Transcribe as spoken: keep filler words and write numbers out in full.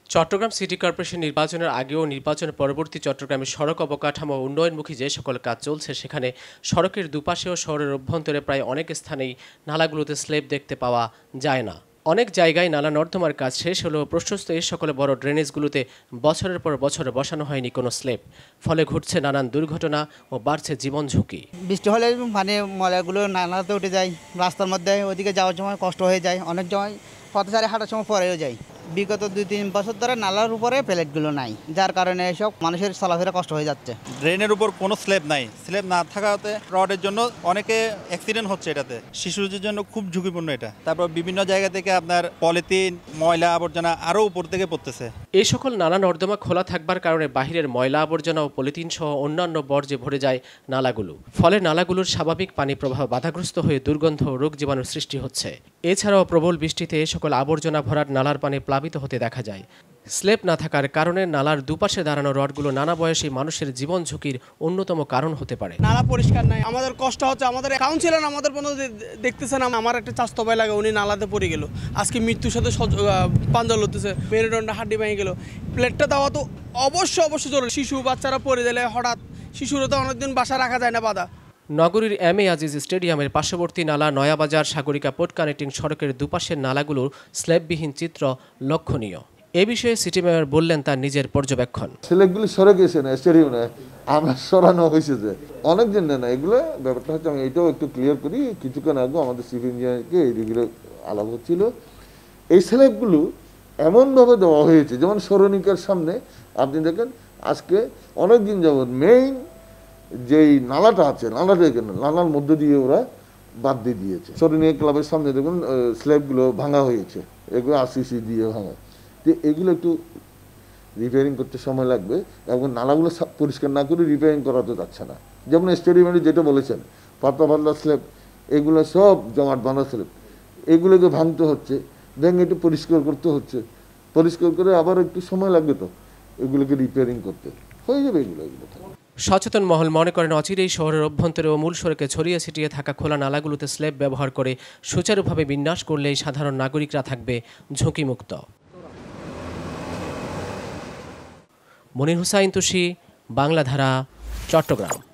Chittagong city corporation নির্বাচনের আগে ও নির্বাচনের পরবর্তী চট্টগ্রামের সড়ক অবকাঠামো উন্নয়নমুখী যে সকল কাজ চলছে সেখানে সড়কের দুপাশে ও শহরের অভ্যন্তরে প্রায় অনেক স্থানেই নালাগুলোতে স্ল্যাব দেখতে পাওয়া যায় না। অনেক জায়গায় নালা নর্দমার কাজ শেষ হলেও প্রশস্ত এই সকল বড় ড্রেনেজগুলোতে বছরের পর বছর বসানো হয়নি কোনো স্ল্যাব, ফলে ঘটছে নানান দুর্ঘটনা ও বাড়ছে জীবন ঝুঁকি। বৃষ্টি হলে মানে ময়লাগুলো নালাতে উঠে যায়, রাস্তার মধ্যে ওইদিকে যাওয়ার সময় কষ্ট হয়ে যায়, অনেক সময় পথচারী হাঁটার সময় পরেও যায়। বিগত দুই তিন বছর ধরে নালার উপরে প্লেটগুলো নাই, যার কারণে এসব মানুষের চলাফেরা কষ্ট হয়ে যাচ্ছে। ড্রেনের উপর কোনো স্ল্যাব নাই, স্ল্যাব না থাকাতে রডের জন্য অনেকে অ্যাক্সিডেন্ট হচ্ছে, এটাতে শিশুদের জন্য খুব ঝুঁকিপূর্ণ এটা। তারপর বিভিন্ন জায়গা থেকে আপনার পলিথিন, ময়লা আবর্জনা আরও উপর থেকে পড়তেছে। এই সকল নালা নর্দমা খোলা থাকবার কারণে বাহিরের ময়লা আবর্জনা ও পলিথিন সহ অন্যান্য বর্জ্যে ভরে যায় নালাগুলো, ফলে নালাগুলোর স্বাভাবিক পানি প্রবাহ বাধাগ্রস্ত হয়ে দুর্গন্ধ ও রোগ জীবাণুর সৃষ্টি হচ্ছে। এছাড়াও প্রবল বৃষ্টিতে এই সকল আবর্জনা ভরাট নালার পানি প্লাবিত হতে দেখা যায়। স্ল্যাব না থাকার কারণে নালার দুপাশে দাঁড়ানো রডগুলো নানা বয়সী মানুষের জীবন ঝুঁকির অন্যতম কারণ হতে পারে। নালা পরিষ্কার নাই, আমাদের কষ্ট হচ্ছে। আমাদের কাউন্সিলর আমাদের বন্ধু দেখতেছেন, আমার একটা চাস্তো ভাই লাগে, উনি নালাতে পড়ে গেল, আজকে মৃত্যুর সাথে পাঞ্জল হতেছে, মেরুদণ্ডে হাড্ডি ভেঙে গেল। প্লেটটা দেওয়া তো অবশ্যই অবশ্যই জরুরি। শিশু বাচ্চারা পড়ে দিলে হঠাৎ, শিশুরা তো অনেকদিন বাসা রাখা যায় না বাধা। নগরীর এম এ আজিজ স্টেডিয়ামের পার্শ্ববর্তী নালা নয়াবাজার সাগরিকা পোর্ট কানেক্টিং সড়কের দুপাশের নালাগুলোর স্ল্যাববিহীন চিত্র লক্ষণীয়। এ বিষয়ে সিটি মেয়র বললেন তার নিজের পর্যবেক্ষণ। স্ল্যাবগুলি সরে গেছে না স্টেডিয়ামে, আমরা সরানো হয়েছে যে অনেক দিন না এগুলো ব্যাপারটা হচ্ছে। আমি এটাও একটু ক্লিয়ার করি, কিছুক্ষণ আগে আমাদের চিফ ইঞ্জিনিয়ারকে এইগুলো আলাপ হচ্ছিল। এই স্ল্যাবগুলো এমনভাবে দেওয়া হয়েছে যেমন সরণিকার সামনে আপনি দেখেন আজকে অনেক দিন যাবৎ মেইন যেই নালাটা আছে, নালাটা এখানে নালার মধ্যে দিয়ে ওরা বাদ দিয়ে দিয়েছে। সরণিকা ক্লাবের সামনে দেখুন স্ল্যাবগুলো ভাঙা হয়েছে, এগুলো আরসিসি দিয়ে ভাঙা। তো এগুলো একটু রিপেয়ারিং করতে সময় লাগবে এবং নালাগুলো পরিষ্কার না করে রিপেয়ারিং করা তো যাচ্ছে না। যেমন স্টেডিয়ামে যেটা বলেছেন পাতলা পাতলা স্ল্যাব, এগুলো সব জমাট বাঁধা স্ল্যাব, এগুলোকে ভাঙতে হচ্ছে, ভেঙে একটু পরিষ্কার করতে হচ্ছে। পরিষ্কার করে আবার একটু সময় লাগবে তো এগুলোকে রিপেয়ারিং করতে, হয়ে যাবে এগুলো এগুলো সচেতন মহল মনে করেন অচিরেই শহরের অভ্যন্তরে ও মূল সড়কে ছড়িয়ে ছিটিয়ে থাকা খোলা নালাগুলোতে স্ল্যাব ব্যবহার করে সুচারুভাবে বিন্যাস করলেই সাধারণ নাগরিকরা থাকবে ঝুঁকিমুক্ত। মনির হুসাইন তুষি, বাংলাধারা, চট্টগ্রাম।